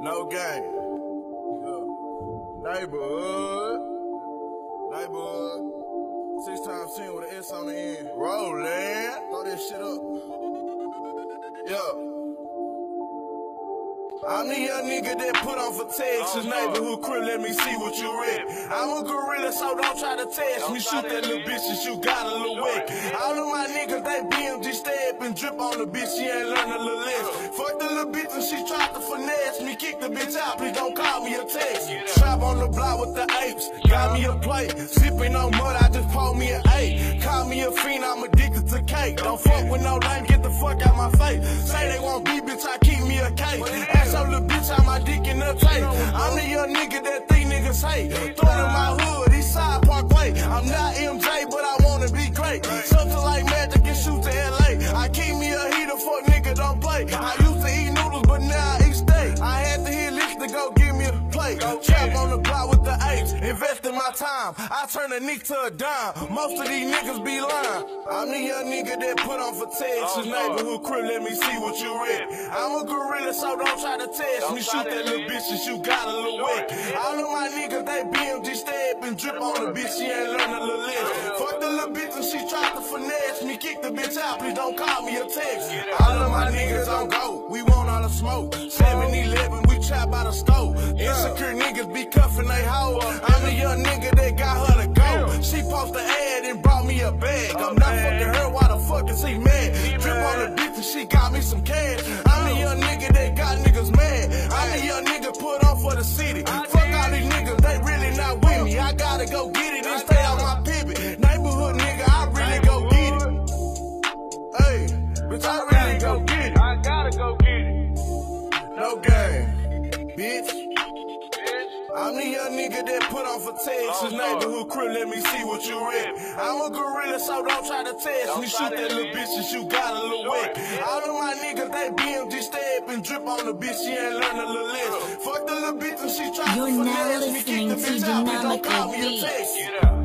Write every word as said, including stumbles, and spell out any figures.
No gang. Neighborhood. Neighborhood. Six times ten with an S on the end. Rollin'. Throw that shit up. Yeah. I'm the young nigga that put on for Texas. Neighborhood Crip, let me see what you read. I'm a gorilla, so don't try to test me. Shoot that little bitch and you got a little wet. All of my niggas, they B M G step and drip on the bitch, she ain't learn a little less. Fuck the little bitch and she tried to finesse me. Kick the bitch out, please don't call me a text. Trap on the block with the apes, got me a plate. Sipping on mud, I just pulled me an eight. Call me a fiend, I'm addicted to cake. Don't fuck with no lame, get the fuck out my face. Say they want beef, bitch, I keep me a cake. Ask your little bitch how my dick in the tape. I'm the young nigga that these niggas hate. Throw in my hood, East Side Parkway. I'm not M J, but I wanna be great. Something like magic and shoot to L A. I keep me a heater, fuck nigga, don't play. I used to eat noodles, but now I eat steak. I had to hit licks to go give me a plate. Trap on the block with the apes, invest in my time. I turn a nick to a dime. Most of these niggas be lying. I'm the young nigga that put on for Texas. Neighborhood Crip, let me see what you read. I'm a gorilla, so don't try to test me. Shoot that little bitch and you got a little wet. All of my niggas, they B M G step and drip on the bitch, she ain't learn a little less. Fuck the little bitch and she tried to finesse me. Kick the bitch out, please don't call me a text. All of my niggas on go, we want all the smoke. seven eleven, we trap by the stove. Insecure niggas be cuffing they hoe. I'm the young nigga that got her to go. She posted an ad and brought me a bag. I'm not fucking her, why the fuck is he mad? Drip on the bitch and she got me some cash. I'm the young nigga that got niggas mad. I'm the young nigga put on for the city. Fuck all these niggas, they really not with me. I gotta go get it and stay on my pivot. Neighborhood nigga, I really go get it. Hey, bitch, I really go get it. I gotta go get it. No game, bitch. I'm the young nigga that put on for Texas. Neighborhood Crip, let me see what you read. I'm a gorilla, so don't try to test me. Shoot that little bitch and you got a little wet. All of my niggas, they B M G step and drip on the bitch, she ain't learn a little less. Fuck the little bitch and she try to finesse me. Kick the bitch out, please don't call me a text.